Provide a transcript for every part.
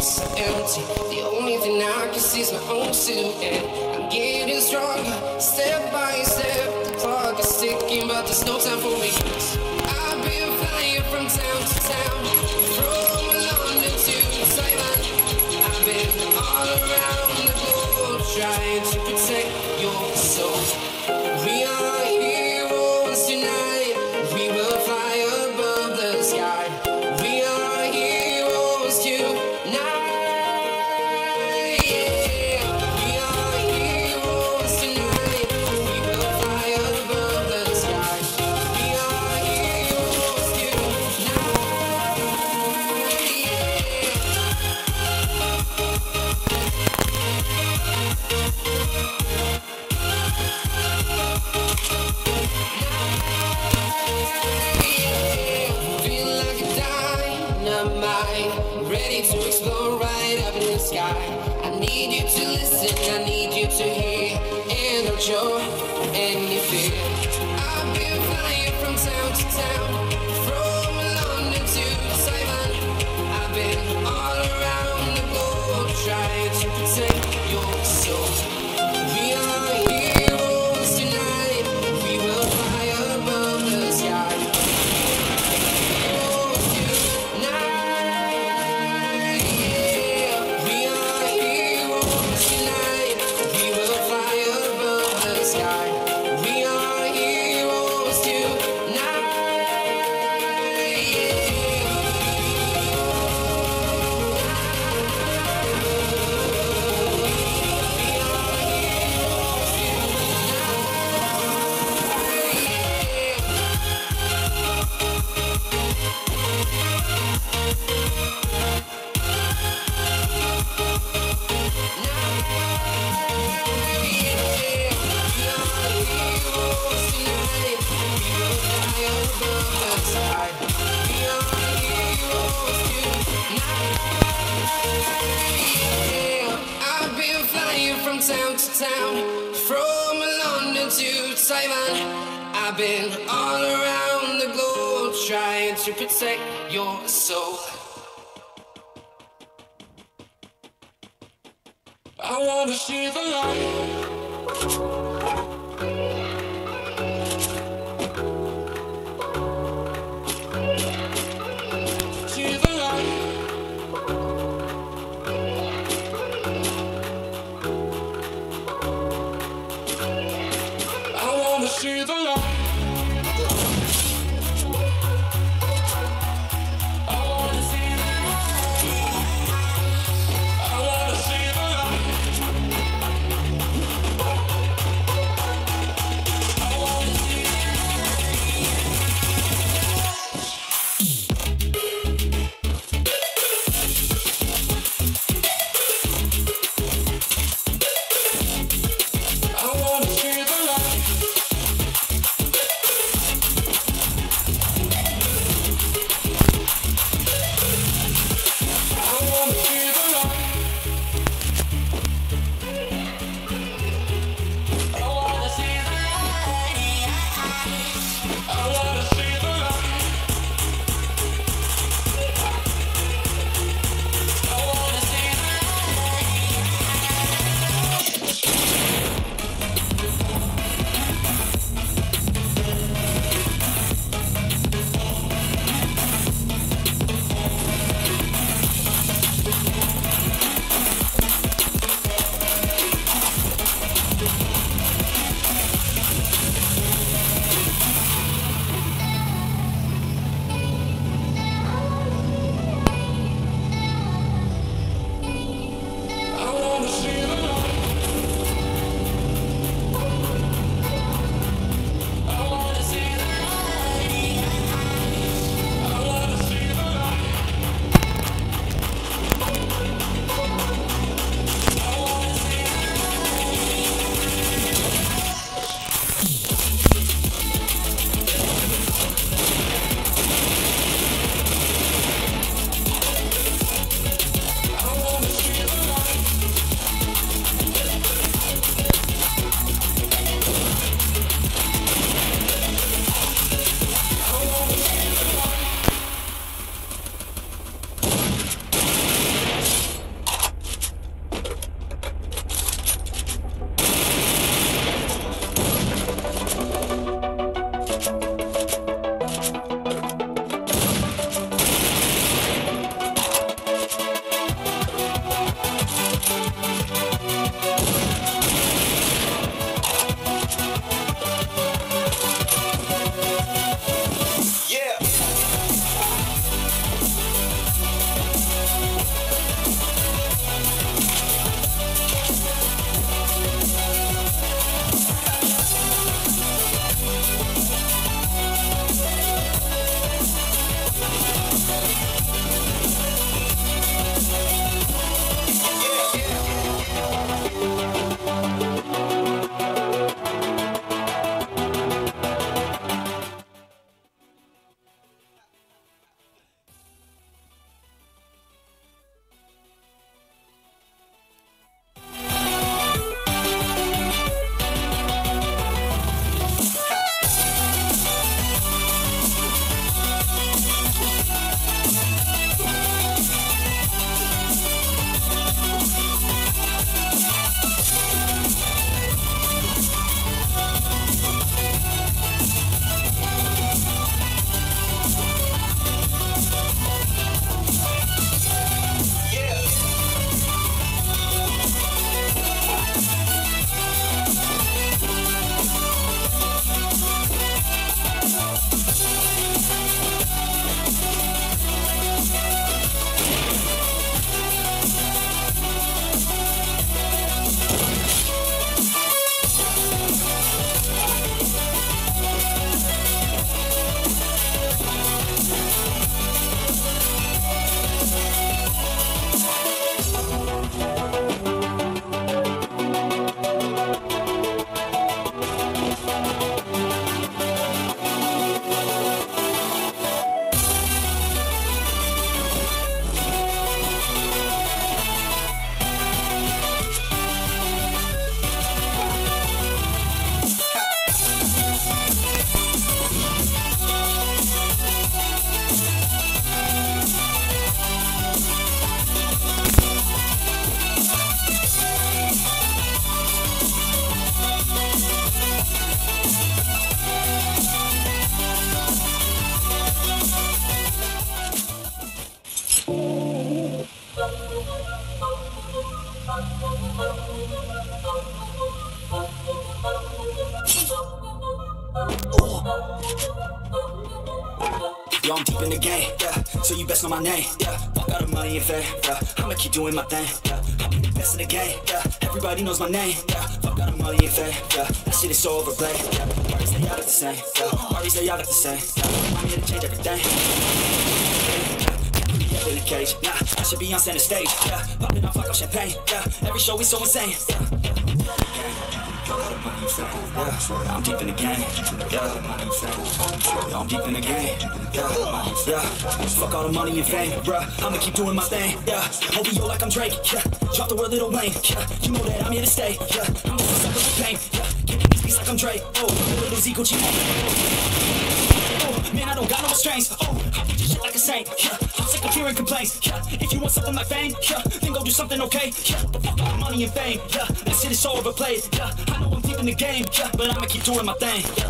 so empty. The only thing I can see is my own silhouette. I'm getting stronger, step by step. The clock is ticking, but there's no time for me. I've been flying from town to town, from London to Taiwan. I've been all around the globe, trying to protect your soul. We are heroes tonight. We will fly above the sky. We are heroes tonight. Yeah. We are heroes tonight. We will fly above the sky. We are heroes tonight. Feel like a dynamite, ready to explode right up in the sky. I need you to listen, I need you to hear, and don't show any fear. I've been flying from town to town, from London to Taiwan. I've been all around the globe, trying to protect your soul. We are heroes tonight. We will fly above the sky. Heroes tonight. Yeah. We are heroes tonight. We will fly above the sky. We are heroes tonight. Yeah. I've been flying from town to town, from London to Taiwan. I've been all around the globe, trying to protect your soul. I wanna see the light. See the light. I wanna see the light. I wanna see the light. I wanna see the light. I wanna see the I wanna see the light. I wanna see the light. I wanna see the light. I wanna see the light. I wanna see the Yo, I'm deep in the game, yeah, so you best know my name, yeah. Fuck out of money and fame, yeah, I'ma keep doing my thing, yeah. I'll be the best in the game, yeah, everybody knows my name, yeah. Fuck out of money and fame, yeah, that shit is so overplayed, yeah. Parties, they all look the same, yeah, parties, they all look the same, yeah. I'm here to change everything, yeah. In a cage, nah, I should be on center stage, yeah. Popping off like I'm champagne, yeah, every show is so insane, yeah. Yeah, I'm deep in the game. Yeah, I'm deep in the game. Yeah, fuck all the money and fame, bruh. I'ma keep doing my thing. Yeah, OVO like I'm Drake. Yeah, drop the word Lil Wayne. Yeah, you know that I'm here to stay. Yeah, I'm gonna suffer the pain. Yeah, get these beats like I'm Drake. Oh, little Zico G. Oh, man, I don't got no restraints. Oh, I beat this shit like a saint. Yeah, I'm sick of hearing complaints. Yeah, if you want something like fame, yeah, then go do something okay. Yeah, but fuck all the money and fame. Yeah, that shit is so overplayed. Yeah, I know I'm deep in the game. Yeah, but I'ma keep doing my thing. Yeah.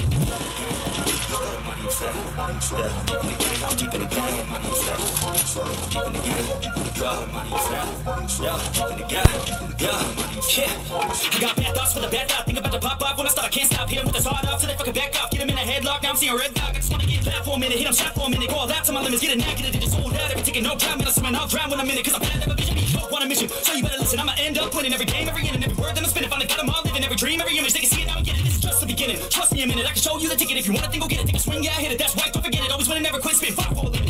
I'm deep in the game. Deep in the game. Yeah. I got bad thoughts for the bad thought. Think about the pop up when I start. I can't stop. Hit him with the hard up till they fucking back up. Get him in a headlock. Now I'm seeing red dog. I just wanna get back for a minute. Hit him shot for a minute. Go all out to my limits. Get it negative. It's sold out. Every ticket, no time. Man, I swim and I'll drown when I'm in it. Cause I'm bad at a vision. Be hope on a mission. So you better listen. I'ma end up winning every game, every inning, every word that I'm spinning. Finally got them all living every dream, every image. They can see it now and get it. This is just the beginning. Trust me a minute. I can show you the ticket. If you want a thing, go get it. Take a swing. Yeah, I hit it. That's right. Don't forget it. Always win and never quit. Spin fire for a living.